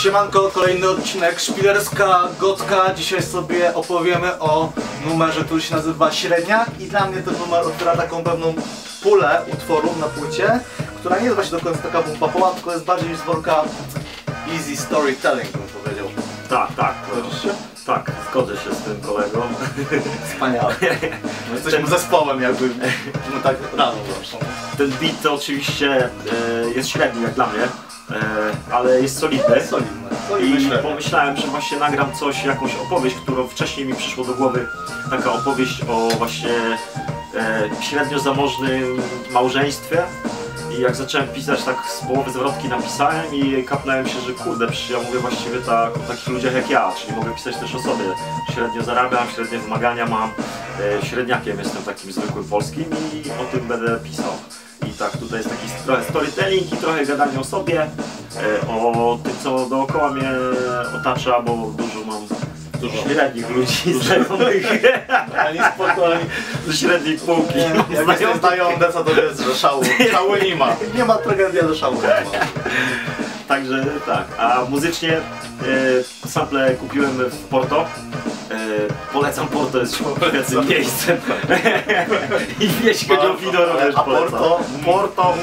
Siemanko, kolejny odcinek Szpilerska Gotka. Dzisiaj sobie opowiemy o numerze, który się nazywa Średniak. I dla mnie ten numer otwiera taką pewną pulę utworów na płycie, która nie jest właśnie do końca taka bum-papowa, tylko jest bardziej z worka easy storytelling, bym powiedział. Tak. Zgodzisz się? Tak, zgodzę się z tym kolegą. Wspaniale. My jesteśmy zespołem jakby, no tak rano zresztą. Ten beat to oczywiście jest średni jak dla mnie, ale jest solidny. I pomyślałem, że właśnie nagram coś, jakąś opowieść, którą wcześniej mi przyszło do głowy. Taka opowieść o właśnie średnio zamożnym małżeństwie. I jak zacząłem pisać, tak z połowy zwrotki napisałem i kapnąłem się, że kurde, przecież ja mówię właściwie tak o takich ludziach jak ja, czyli mogę pisać też o sobie. Średnio zarabiam, średnie wymagania mam, średniakiem jestem takim zwykłym polskim i o tym będę pisał. I tak, tutaj jest taki trochę storytelling i trochę gadanie o sobie, o tym, co dookoła mnie otacza, bo dużo mam średnich ludzi znajomych. Ani sportu, ani ze średniej półki. Jak jesteś znają Desa, to wiesz, że szału nie ma. Nie ma tragedii, ale szału nie ma. Także tak, a muzycznie sample kupiłem w Porto. Polecam Porto, jest świetnym miejscem. I jeśli chodzi o wino, również a polecam. Porto.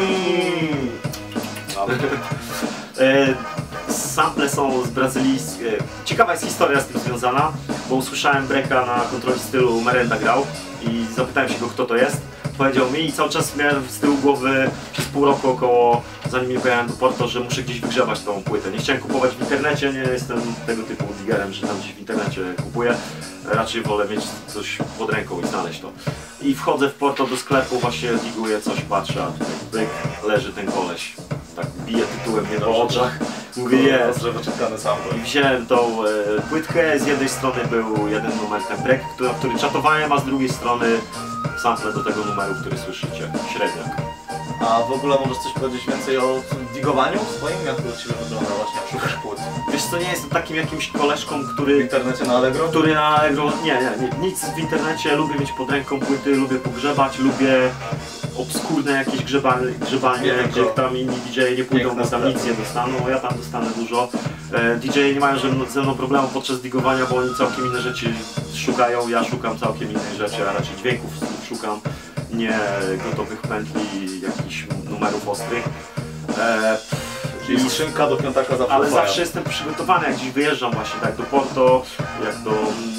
Sample są z brazylijskie. Ciekawa jest historia z tym związana, bo usłyszałem breaka na kontroli stylu Merenda grał i zapytałem się go, kto to jest. Powiedział mi i cały czas miałem z tyłu głowy przez pół roku około, zanim nie pojechałem do Porto, że muszę gdzieś wygrzebać tą płytę. Nie chciałem kupować w internecie, nie jestem tego typu digerem, że tam gdzieś w internecie kupuję. Raczej wolę mieć coś pod ręką i znaleźć to. I wchodzę w Porto do sklepu, właśnie diguję coś, patrzę, a tutaj byk, leży ten koleś. Tak bije tytułem mnie po oczach. Mówię, jest. I wziąłem tą płytkę, z jednej strony był jeden numer ten break, który czatowałem, a z drugiej strony sample do tego numeru, który słyszycie, Średniak. A w ogóle możesz coś powiedzieć więcej o digowaniu swoim? Jak to u Ciebie wygląda właśnie, jak szukasz płyt? Wiesz co, nie jestem takim jakimś koleżką, W który... internecie na Allegro? Który na Allegro... Nie, nic w internecie, lubię mieć pod ręką płyty, lubię pogrzebać, lubię obskurne jakieś grzebanie, gdzie tam inni DJ-e nie pójdą, bo tam nic nie dostaną, ja tam dostanę dużo. DJ-e nie mają ze mną problemu podczas digowania, bo oni całkiem inne rzeczy szukają, ja szukam całkiem innych rzeczy, a raczej dźwięków szukam, nie gotowych pętli, jakichś numerów ostrych. Czyli skrzynka do piątaka zawsze. Ale zawsze jestem przygotowany, jak gdzieś wyjeżdżam właśnie tak do Porto, jak do...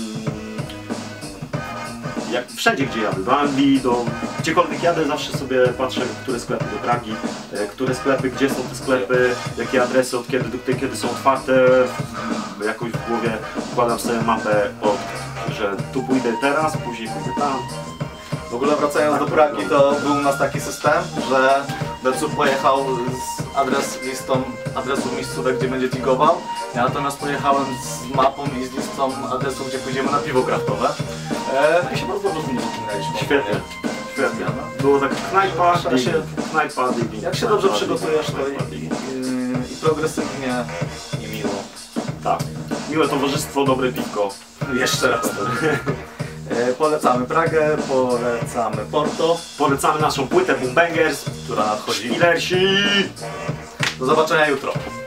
Jak wszędzie gdzie jadę, do Anglii, gdziekolwiek jadę, zawsze sobie patrzę, które sklepy do Pragi, które sklepy, gdzie są te sklepy, jakie adresy, od kiedy są otwarte, jakoś w głowie układam sobie mapę, że tu pójdę teraz, później pójdę tam. W ogóle wracając do Pragi, to był u nas taki system, że Decu pojechał z listą adresów miejscówek, gdzie będzie digował. Ja natomiast pojechałem z mapą i z listą adresów, gdzie pójdziemy na piwo kraftowe. I się bardzo dobrze wspominaliśmy. Świetnie. Świetnie. Było tak knajpa, digging. Jak się dobrze przygotujesz, to i progresywnie, i miło. Tak. Miłe towarzystwo, dobre piwko. Jeszcze raz. Polecamy Pragę, polecamy Porto. Polecamy naszą płytę Boom Bangers, która nadchodzi. Szpilersi! Do zobaczenia jutro.